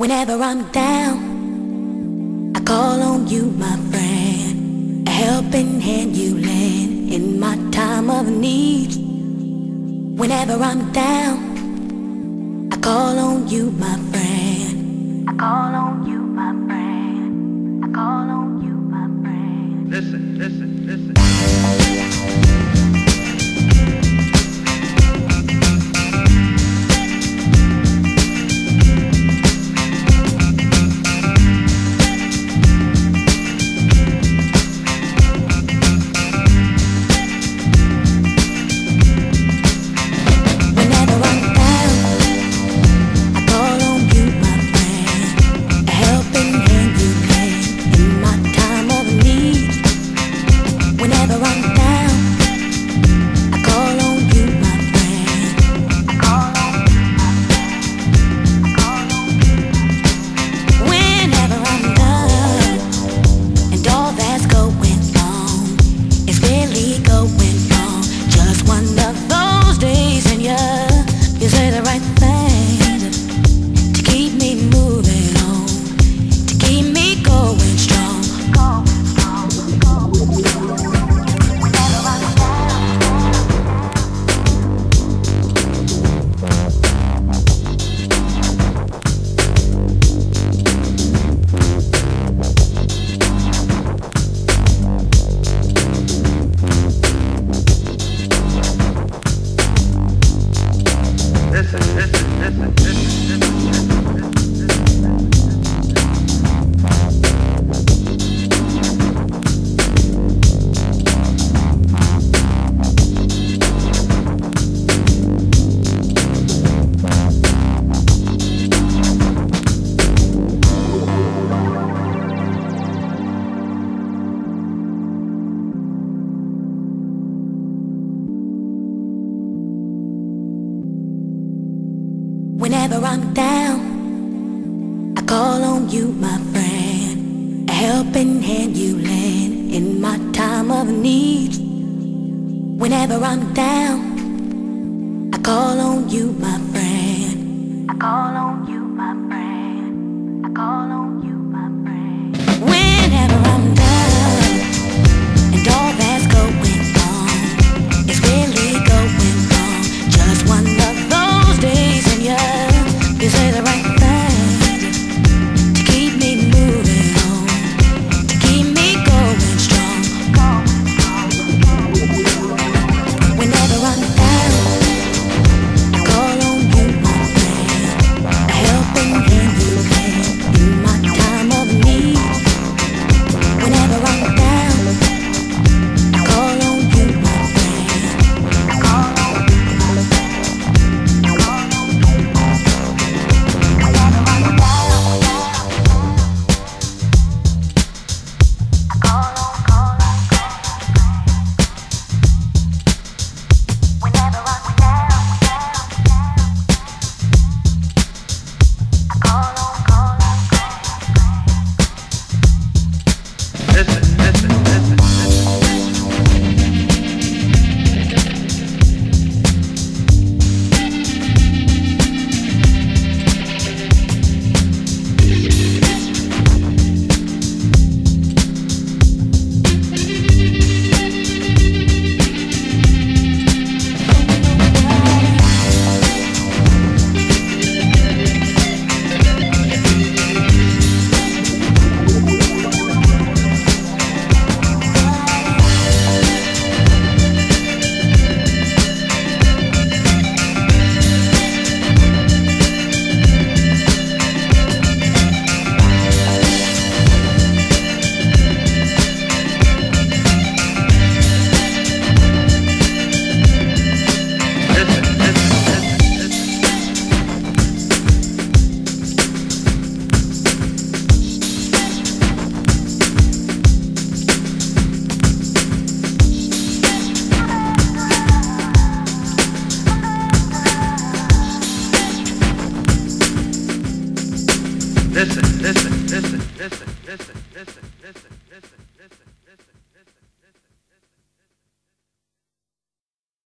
Whenever I'm down, I call on you, my friend. A helping hand you lend in my time of need. Whenever I'm down, I call on you, my friend. I call on you, my friend. I call on you, my friend. Listen, listen, listen. Whenever I'm down, I call on you, my friend. A helping hand you lend in my time of need. Whenever I'm down, I call on you, my friend. I call on